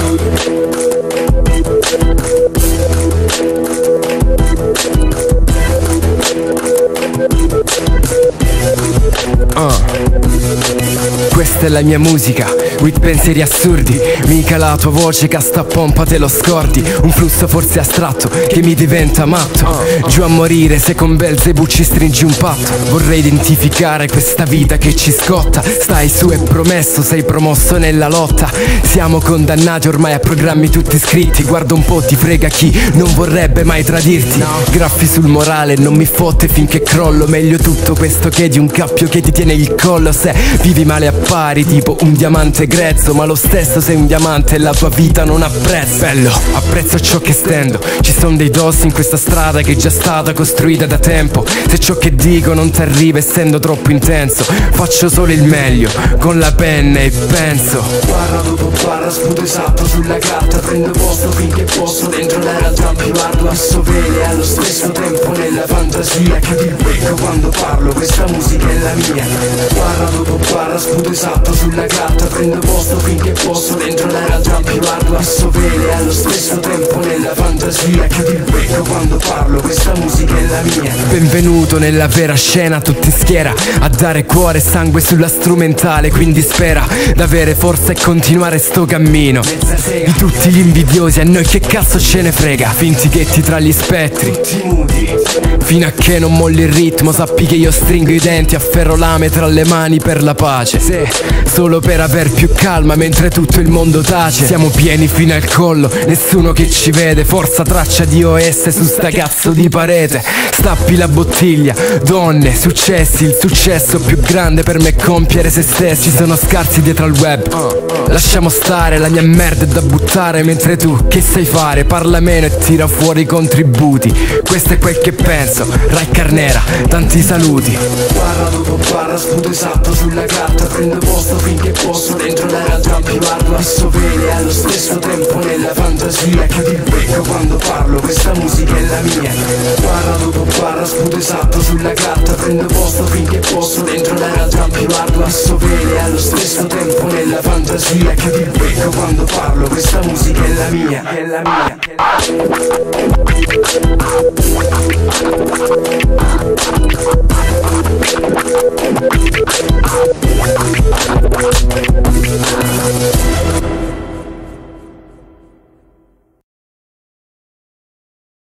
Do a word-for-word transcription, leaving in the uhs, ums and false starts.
Questa è la mia musica, with pensieri assurdi. Mica la tua voce che sta a pompa te lo scordi. Un flusso forse astratto che mi diventa matto. Giù a morire se con Belzebù ci stringi un patto. Vorrei identificare questa vita che ci scotta. Stai su, è promesso, sei promosso nella lotta. Siamo condannati ormai a programmi tutti scritti. Guarda un po', ti frega chi non vorrebbe mai tradirti. Graffi sul morale, non mi fotte finché crollo. Meglio tutto questo che di un cappio che ti tiene il collo. Se vivi male a pari, tipo un diamante grezzo, ma lo stesso sei un diamante e la tua vita non ha prezzo. Bello, apprezzo ciò che stendo. Ci sono dei dossi in questa strada che è già stata costruita da tempo. Se ciò che dico non ti arriva essendo troppo intenso, faccio solo il meglio con la penna e penso. Barra dopo barra sputo esatto sulla carta. Prendo posto finché posso dentro la realtà più ardua. Sovele allo stesso tempo nella fantasia. Chiudi il becco quando parlo, questa musica è la mia. Barra dopo barra sputo esatto sulla carta. Prendo posto finché posso dentro la realtà più ardua. Sovele allo stesso tempo nella fantasia. Chiudi il becco quando parlo, questa musica è la mia. Benvenuto nella vera scena, tutti in schiera a dare cuore e sangue sulla strumentale. Quindi spera d'avere forza e continuare sto cammino. Di tutti gli invidiosi a noi che cazzo ce ne frega. Fintichetti tra gli spettri, Tutti mudi, fino a che non molli il ritmo. Sappi che io stringo i denti, afferro lame tra le mani per la pace. Se solo per aver più calma mentre tutto il mondo tace. Siamo pieni fino al collo, nessuno che ci vede. Forza traccia di O S su sta cazzo di parete. Stappi la bottiglia, donne, successi. Il successo più grande per me è compiere se stessi. Ci sono scarsi dietro al web, lasciamo stare, la mia merda è da buttare. Mentre tu che sai fare? Parla meno e tira fuori i contributi. Questo è quel che penso, Rai Carnera, tanti saluti. barra dopo barra sputo esatto sulla carta. Prendo posto finché posso dentro la realtà più ardua. Sovele allo stesso tempo nella fantasia. Chiudi il becco quando parlo, questa musica è la mia. Barra dopo barra sputo esatto sulla carta. Prendo posto finché posso dentro la realtà più ardua. Sovele allo stesso tempo nella fantasia. Chiudi il becco quando parlo, questa musica è la mia, è la mia.